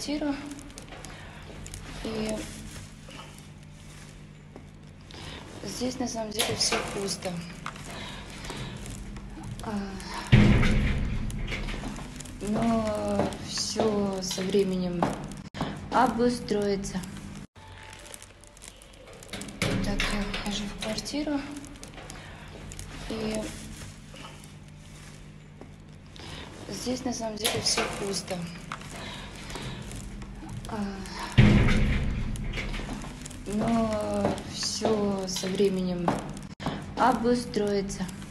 квартиру, и здесь на самом деле все пусто. Но все со временем обустроится. Так, я вхожу в квартиру, и здесь на самом деле все пусто. Но все со временем обустроится.